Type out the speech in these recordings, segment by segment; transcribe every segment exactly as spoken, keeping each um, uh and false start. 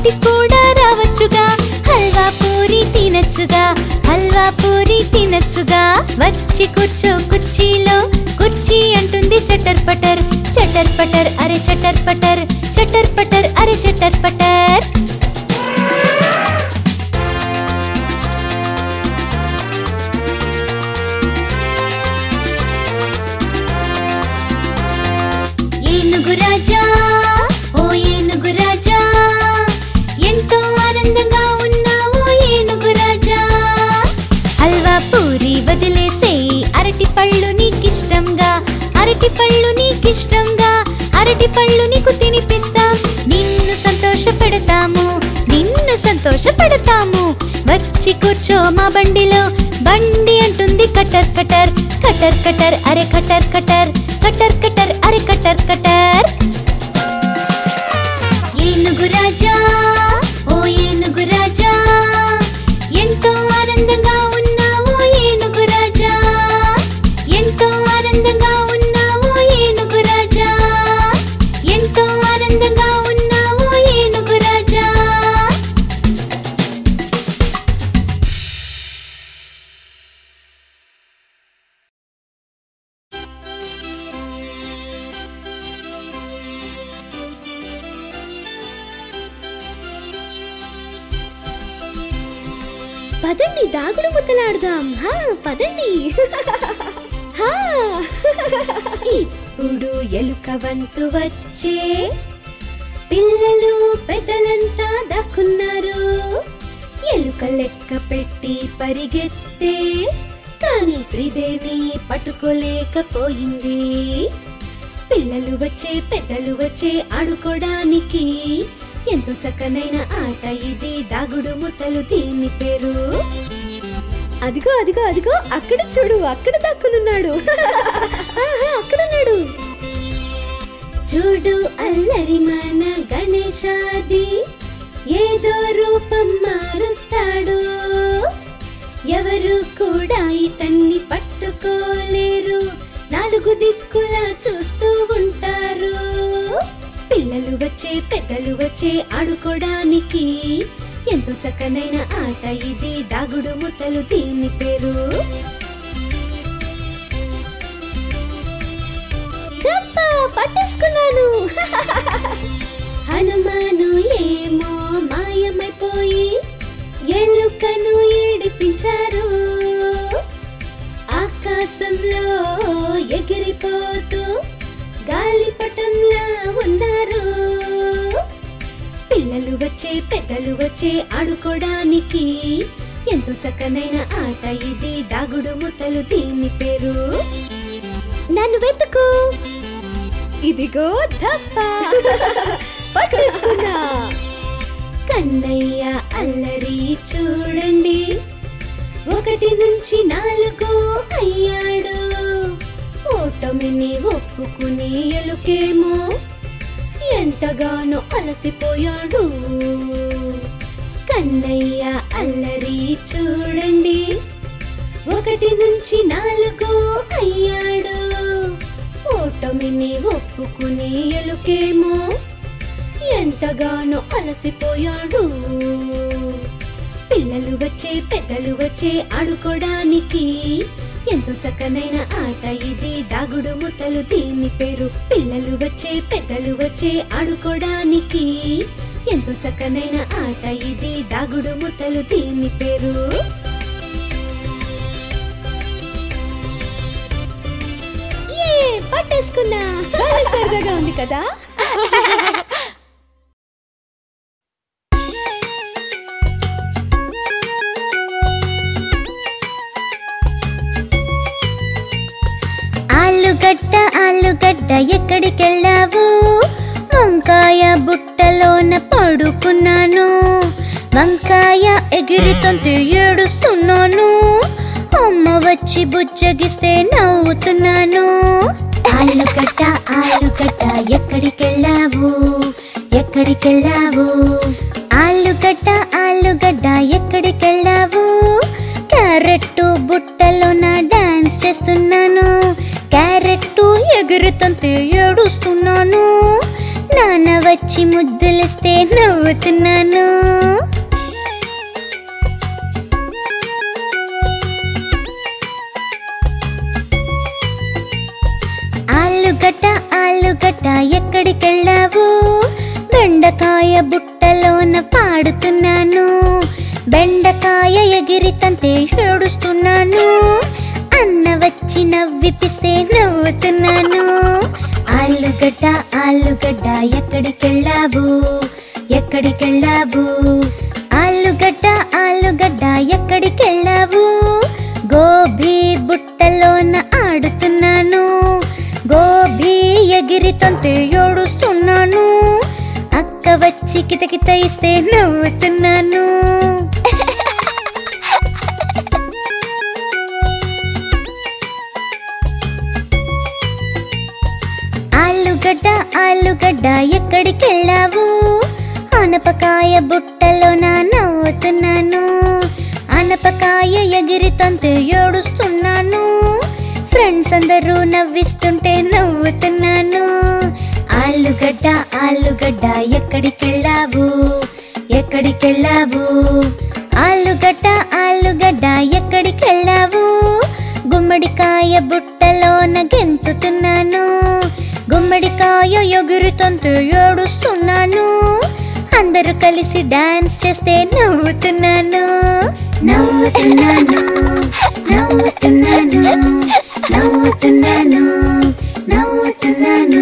బయటికి కూడా రావచ్చుగా, హల్వా పూరి తినచ్చుగా, హల్వా పూరి తినచ్చుగా. వచ్చి కూర్చో కుర్చీలో, కుర్చీ అంటుంది చటర్ పటర్, చటర్ పటర్ అరే చటర్ పటర్, చటర్ పటర్ అరే చటర్ పటర్. ఏనుగు రాజా ఓ ఏనుగు రాజా, ఎంతో ఆనందంగా ఉన్నావు ఏనుగు రాజా. హల్వా పూరి వదిలేసేయి, అరటి పళ్ళు నీకిష్టంగా, అరటి పళ్ళు నీకిష్టంగా, అరటి పళ్ళు నీకు తినిపిస్తాం. నిన్ను సంతోష పెడతాము, నిన్ను సంతోష పెడతాము. వచ్చి కూర్చో మా బండిలో, బండి అంటుంది కటర్ కటర్, కటర్ కటర్ అరే కటర్ కటర్, కటర్ కటర్ అరే కటర్ కటర్. ఏనుగు రాజా ఓ ఏనుగు రాజా, ఎంతో ఆనందంగా ఉన్నావు ఏనుగు రాజా, ఎంతో ఆనందంగా ఉన్నావు ఏనుగు రాజా, ఎంతో ఆనందంగా ఉన్నావు ఏనుగు రాజా. పదండి దాగుడు ముద్దలాడదాం, హా పదండి. ఇప్పుడు ఎలుక వంతు వచ్చే, పిల్లలు పెద్దలంతా దాక్కున్నారు. ఎలుక లెక్క పెట్టి పరిగెత్తే, కానీ త్రిదేవి పట్టుకోలేకపోయింది. పిల్లలు వచ్చే పెద్దలు వచ్చే ఆడుకోవడానికి, ఎంతో చక్కనైన ఆట ఇది దాగుడు ముద్దలు, దీని పేరు. అదిగో అదిగో అదిగో అక్కడ చూడు, అక్కడ దాక్కునున్నాడు. అక్కడున్నాడు చూడు అల్లరి మన గణేశాది, ఏదో రూపం మారుస్తాడు. ఎవరు కూడా ఇతన్ని పట్టుకోలేరు, నాలుగు దిక్కులా చూస్తూ ఉంటారు. పిల్లలు వచ్చే పెద్దలు వచ్చే ఆడుకోవడానికి, ఎంతో చక్కనైన ఆట ఇది దాగుడు ముద్దలు, దీని పేరు. పట్టేసుకున్నాను. హనుమాను ఏమో మాయమైపోయి ఎలుకను ఏడిపించారు. ఆకాశంలో ఎగిరిపోతూ గాలిపటంలా ఉన్నారు. పిల్లలు వచ్చే పెద్దలు వచ్చే ఆడుకోవడానికి, ఎంతో చక్కనైన ఆట ఇది దాగుడు ముద్దలు, దీని పేరు. నన్ను వెతుకు. ఇదిగో ధప్ప పట్టేసుకున్నా. కన్నయ్య అల్లరి చూడండి, ఒకటి నుంచి నాలుగు అయ్యాడు. ఓటమిని ఒప్పుకుని ఎలుకేమో ఎంతగానో అలసిపోయాడు. కన్నయ్య అల్లరి చూడండి, ఒకటి నుంచి నాలుగు అయ్యాడు. ఓటమిని ఒప్పుకుని ఎలుకేమో ఎంతగానో అలసిపోయాడు. పిల్లలు వచ్చే పెద్దలు వచ్చే ఆడుకోవడానికి, ఎంతో చక్కనైన ఆట ఇది దాగుడు ముద్దలు, దీని పేరు. పిల్లలు వచ్చే పెద్దలు వచ్చే ఆడుకోవడానికి, ఎంతో చక్కనైన ఆట ఇది దాగుడు ముద్దలు, దీని పేరు. పట్టేసుకున్నా. సరదాగా ఉంది కదా. ఆలుగడ్డ ఆలుగడ్డ ఎక్కడికెళ్ళావు? వంకాయ బుట్టలోన పడుకున్నాను. వంకాయ ఎగిరితంతే ఏడుస్తున్నాను. అమ్మ వచ్చి బుజ్జగిస్తే నవ్వుతున్నాను. ఆలుగడ్డ ఆలుగడ్డ ఎక్కడికెళ్ళావు? ఎక్కడికెళ్ళావు? ఆలుగడ్డ ఆలుగడ్డ ఎక్కడికెళ్ళావు? క్యారెట్ బుట్టలోన డాన్స్ చేస్తున్నాను. క్యారెట్ ఎగిరితంతే ఏడుస్తున్నాను. నాన్న వచ్చి ముద్దులిస్తే నవ్వుతున్నాను. ఆలుగడ్డ ఆలుగడ్డ ఎక్కడికెళ్ళావు? బెండకాయ బుట్టలోన పాడుతున్నాను. బెండకాయ ఎగిరితంతే ఏడుస్తున్నాను. అన్న వచ్చి నవ్విపిస్తే నవ్వుతున్నాను. ఆలుగడ్డ ఆలుగడ్డ ఎక్కడికెళ్ళావు? ఎక్కడికెళ్ళావు? ఆలుగడ్డ ఆలుగడ్డ ఎక్కడికెళ్ళావు? గోబీ బుట్టలోన ఆడుతున్నాను. గోబీ ఎగిరితంతే ఏడుస్తున్నాను. అక్క వచ్చి కితకిత ఇస్తే నవ్వుతున్నాను. ఆలుగడ్డ ఆలుగడ్డ ఎక్కడికెళ్ళావు? ఆనపకాయ బుట్టలోన నవ్వుతున్నాను. ఆనపకాయ ఎగిరితంతే ఏడుస్తున్నాను. ఫ్రెండ్స్ అందరూ నవ్విస్తుంటే నవ్వుతున్నాను. ఆలుగడ్డ ఆలుగడ్డ ఎక్కడికెళ్ళావు? ఎక్కడికెళ్ళావు? ఆలుగడ్డ ఆలుగడ్డ ఎక్కడికెళ్ళావు? గుమ్మడికాయ బుట్టలోన గెంతుతున్నాను. గుమ్మడికాయ ఎగురుతంతే ఏడుస్తున్నాను. అందరూ కలిసి డాన్స్ చేస్తే నవ్వుతున్నాను. నవ్వుతున్నాను నవ్వుతున్నాను నవ్వుతున్నాను నవ్వుతున్నాను.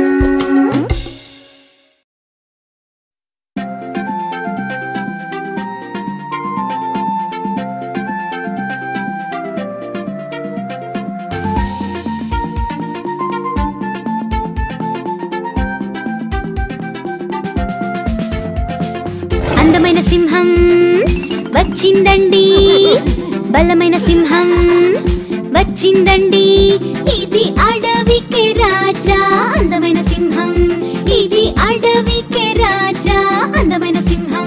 అందమైన సింహం వచ్చిందండి. బలమైన సింహం వచ్చిందండి. ఇది అడవికి రాజా అందమైన సింహం. ఇది అడవికి రాజా అందమైన సింహం.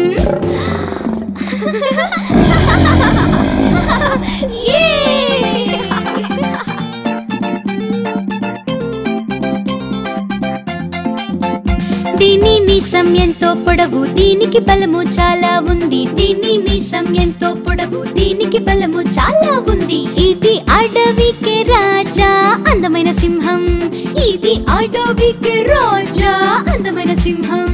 దీని మీసం ఎంతో పొడవు, దీనికి బలము చాలా ఉంది. దీని మీసం ఎంతో పొడవు, దీనికి బలము చాలా ఉంది. ఇది అడవికి రాజా అందమైన సింహం. ఇది అడవికి రాజా అందమైన సింహం.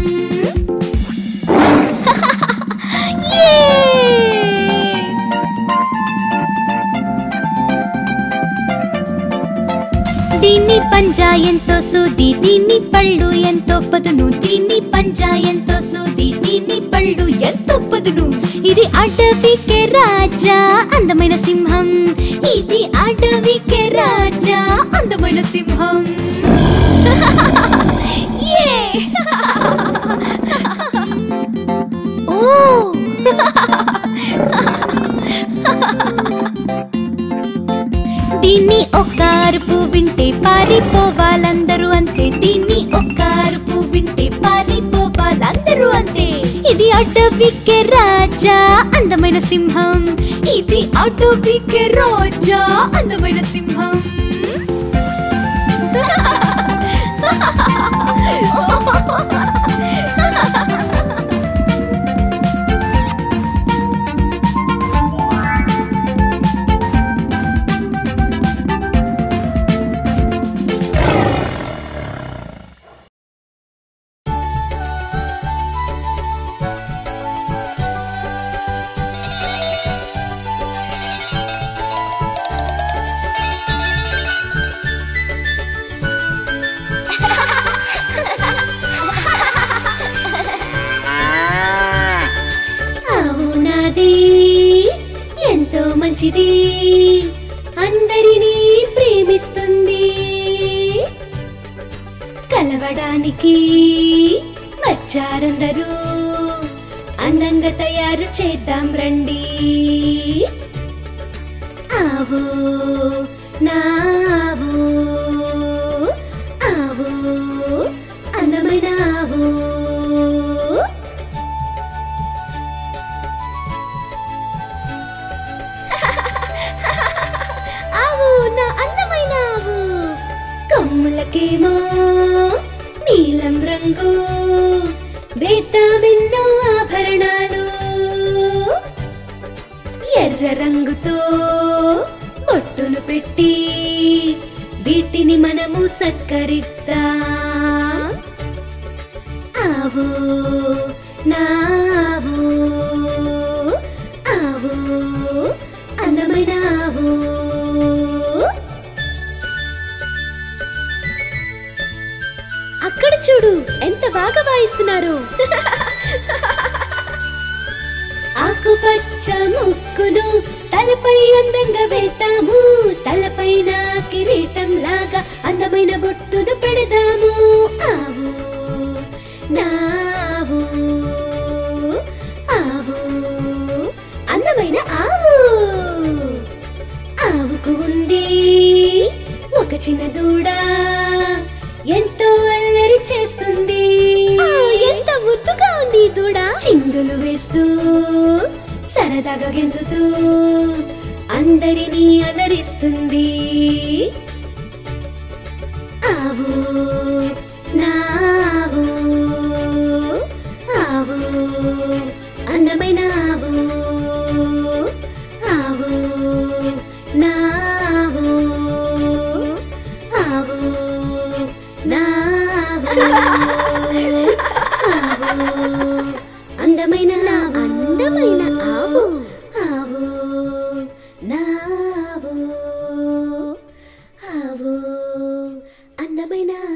దీని పంజా ఎంతో సూది, దీని పళ్ళు ఎంతో పదును. దీని పంజా ఎంతో సూది, దీని పళ్ళు ఎంతో పదును. ఇది అడవికి రాజా అందమైన సింహం. ఇది అడవికి రాజా అందమైన సింహం. దీన్ని ఒక్క అరుపు వింటే పారిపోవాలందరూ అంతే. దీన్ని ఒక్క అరుపు వింటే పారిపోవాలందరూ అంతే. ఇది అడవికి రాజా అందమైన సింహం. ఇది అడవికి రాజా అందమైన సింహం. ఎంతో మంచిది, అందరినీ ప్రేమిస్తుంది. కలవడానికి వచ్చారందరూ, అందంగా తయారు చేద్దాం రండి. ఆవు నావు ఆవు అందమైన ఆవు. కొమ్ములకేమో నీలం కిరీటం రంగు వేద్దామెన్నో ఆభరణాలు ఎర్ర రంగుతో బొట్టును పెట్టి వీటిని మనము సత్కరిద్దాం ఆవు నావు ఆవు అందమైన ఆవు అక్కడ చూడు ఎంత బాగా వాయిస్తున్నారు ఆకుపచ్చ ముక్కును తలపై అందంగా వేద్దాము తలపైన కిరీటం లాగా అందమైన బొట్టును పెడదాము ఆవు నావు ఆవు అందమైన ఆవు ఆవుకు ఉంది ఒక చిన్న దూడ ఎంతో అల్లరి చేస్తుంది ఎంత ముద్దుగా ఉంది ఈ దూడ చిందులు వేస్తూ సరదాగా గెంతుతూ అందరినీ అలరిస్తుంది ఆవు నావు ఆవు అందమైన ఆవు ఆవు నావు ఆవు నావు ఆవు అందమైన అందమైన ఆవు ఆవు నావు ఆవు అందమైన